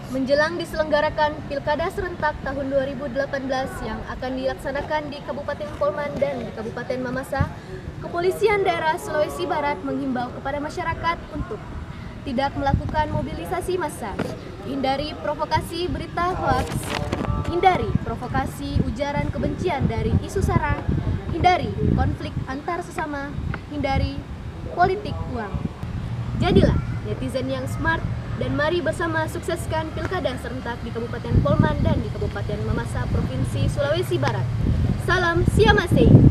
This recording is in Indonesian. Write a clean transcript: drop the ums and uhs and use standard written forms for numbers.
Menjelang diselenggarakan Pilkada serentak tahun 2018 yang akan dilaksanakan di Kabupaten Polman dan di Kabupaten Mamasa, Kepolisian Daerah Sulawesi Barat menghimbau kepada masyarakat untuk tidak melakukan mobilisasi massa, hindari provokasi berita hoax, hindari provokasi ujaran kebencian dari isu sara, hindari konflik antar sesama, hindari politik uang. Jadilah netizen yang smart dan mari bersama sukseskan Pilkada serentak di Kabupaten Polman dan di Kabupaten Mamasa, Provinsi Sulawesi Barat. Salam Siamasei.